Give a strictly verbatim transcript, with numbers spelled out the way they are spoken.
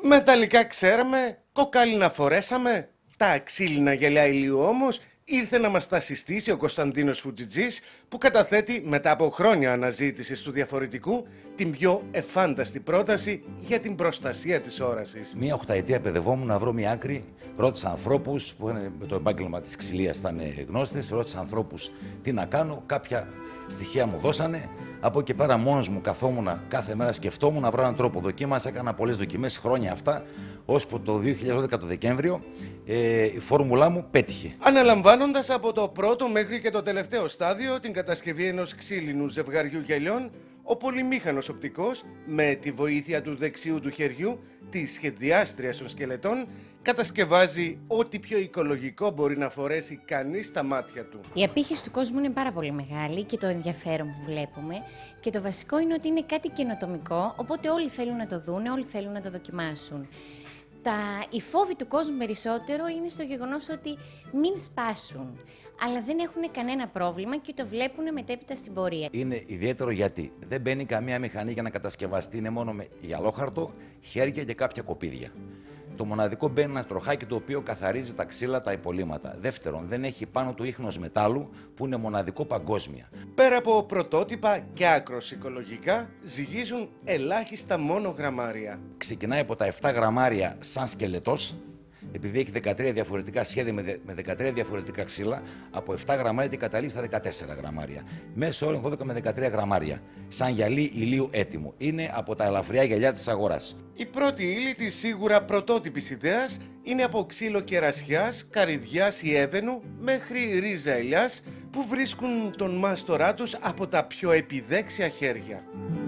Μεταλλικά ξέραμε, κοκάλινα φορέσαμε, τα ξύλινα γυαλιά ηλίου όμως ήρθε να μας τα συστήσει ο Κωνσταντίνος Φουτζιτζής, που καταθέτει μετά από χρόνια αναζήτησης του διαφορετικού την πιο εφάνταστη πρόταση για την προστασία της όρασης. Μία οχταετία παιδευόμουν να βρω μια άκρη. Ρώτησα ανθρώπους που με το επάγγελμα της ξυλίας ήταν γνώστες, ρώτησα ανθρώπους τι να κάνω, κάποια στοιχεία μου δώσανε. Από εκεί πέρα μόνος μου καθόμουν κάθε μέρα, σκεφτόμουν να βρω έναν τρόπο. Δοκίμασα, έκανα πολλές δοκιμές χρόνια αυτά, ώσπου το δύο χιλιάδες δώδεκα το Δεκέμβριο ε, η φόρμουλά μου πέτυχε. Αναλαμβάνοντας από το πρώτο μέχρι και το τελευταίο στάδιο την κατασκευή ενός ξύλινου ζευγαριού γυαλιών, ο πολυμήχανος οπτικός, με τη βοήθεια του δεξιού του χεριού, της σχεδιάστριας των σκελετών, κατασκευάζει ό,τι πιο οικολογικό μπορεί να φορέσει κανείς στα μάτια του. Η απήχηση του κόσμου είναι πάρα πολύ μεγάλη και το ενδιαφέρον που βλέπουμε, και το βασικό είναι ότι είναι κάτι καινοτομικό, οπότε όλοι θέλουν να το δουν, όλοι θέλουν να το δοκιμάσουν. Τα, οι φόβοι του κόσμου περισσότερο είναι στο γεγονός ότι μην σπάσουν, αλλά δεν έχουν κανένα πρόβλημα και το βλέπουν μετέπειτα στην πορεία. Είναι ιδιαίτερο γιατί δεν μπαίνει καμία μηχανή για να κατασκευαστεί, είναι μόνο με γυαλόχαρτο, χέρια και κάποια κοπίδια. Το μοναδικό μπαίνει ένα τροχάκι το οποίο καθαρίζει τα ξύλα, τα υπολείμματα. Δεύτερον, δεν έχει πάνω του ίχνος μετάλλου που είναι μοναδικό παγκόσμια. Πέρα από πρωτότυπα και άκρως οικολογικά, ζυγίζουν ελάχιστα μόνο γραμμάρια. Ξεκινάει από τα επτά γραμμάρια σαν σκελετός, επειδή έχει δεκατρία διαφορετικά σχέδια με δεκατρία διαφορετικά ξύλα, από επτά γραμμάρια και καταλήγει στα δεκατέσσερα γραμμάρια. Μέσο όρο δώδεκα με δεκατρία γραμμάρια. Σαν γυαλί ηλίου έτοιμο. Είναι από τα ελαφριά γυαλιά της αγοράς. Η πρώτη ύλη της σίγουρα πρωτότυπης ιδέας είναι από ξύλο κερασιάς, καρυδιάς ή έβαινου μέχρι ρίζα ελιάς, που βρίσκουν τον μάστορά τους από τα πιο επιδέξια χέρια.